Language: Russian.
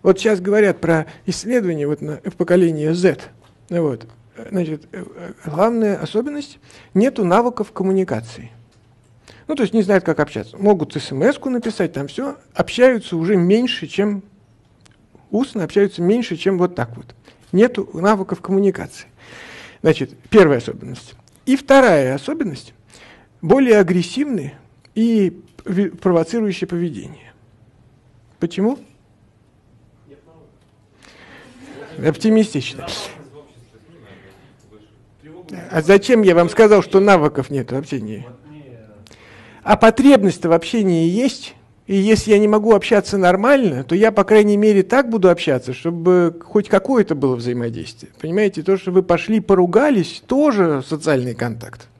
Вот сейчас говорят про исследования вот в поколении Z. Вот. Значит, главная особенность – нету навыков коммуникации. Ну, то есть не знают, как общаться. Могут смс-ку написать, там все, общаются уже меньше, чем устно, общаются меньше, чем вот так вот. Нету навыков коммуникации. Значит, первая особенность. И вторая особенность – более агрессивные и провоцирующее поведение. Почему? Оптимистично. А зачем я вам сказал, что навыков нет в общении? А потребность-то в общении есть. И если я не могу общаться нормально, то я, по крайней мере, так буду общаться, чтобы хоть какое-то было взаимодействие. Понимаете, то, что вы пошли, поругались, тоже социальный контакт.